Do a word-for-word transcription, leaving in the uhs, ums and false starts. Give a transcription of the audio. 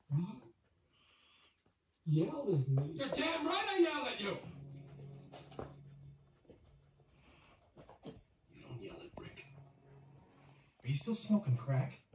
Yell at me. You're damn right I yell at you. You don't yell at Rick. Are you still smoking crack?